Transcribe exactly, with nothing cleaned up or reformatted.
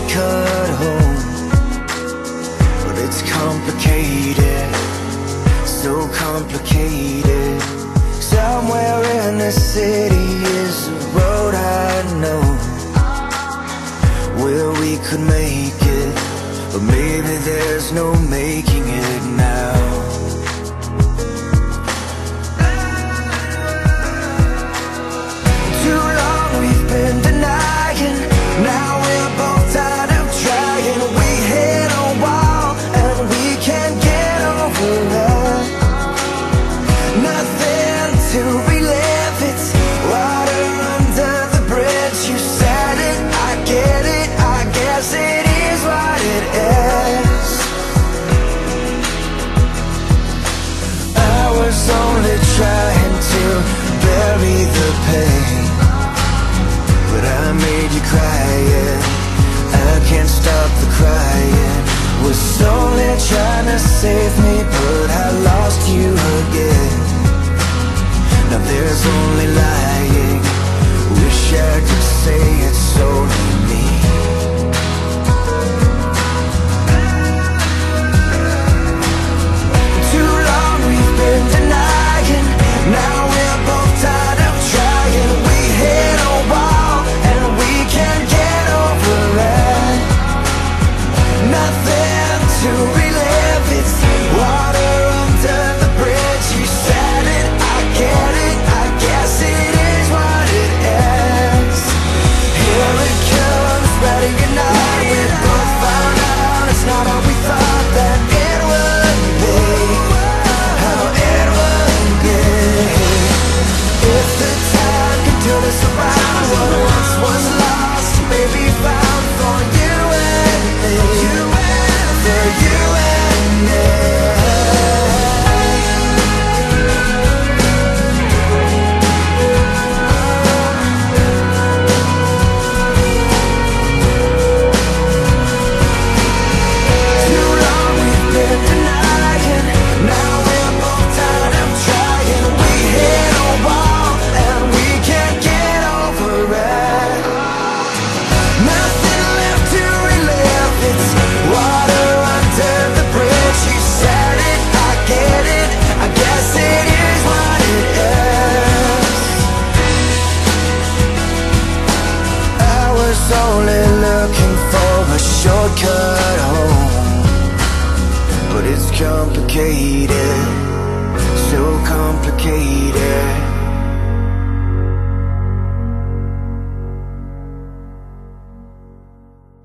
shortcut home, but it's complicated, so complicated. Somewhere in the city is a road I know where we could make it, but maybe there's no making it now. Too long we've been denying, now we're both tired of trying. We hit a wall and we can't get over it. Nothing to relive, it's water under the bridge. You said it, I get it, I guess it is what it is. I was only trying to bury the pain, but I made you cry, yeah. I can't stop the crying. Was only trying to save me, but I lost you again. Now there's only lying. Wish I could say it's only me. Too long we've been denying, now we're both tired of trying. We hit a wall and we can't get over it. Nothing to relive, it's water under the bridge. You said it, I get it, I guess it is what it is. Here it comes, ready or not, we both found out it's not how we thought that it would be, how it would be. If the time could turn us around, what once was lost may be found for you and me, for you and me. Too long we've been denying, now we're both tired of trying. We hit a wall and we can't get over it. Nothing left to relive, it's water under the bridge. You said it, I get it, I guess it is what it is. I was only looking for a shortcut home, but it's complicated, so complicated.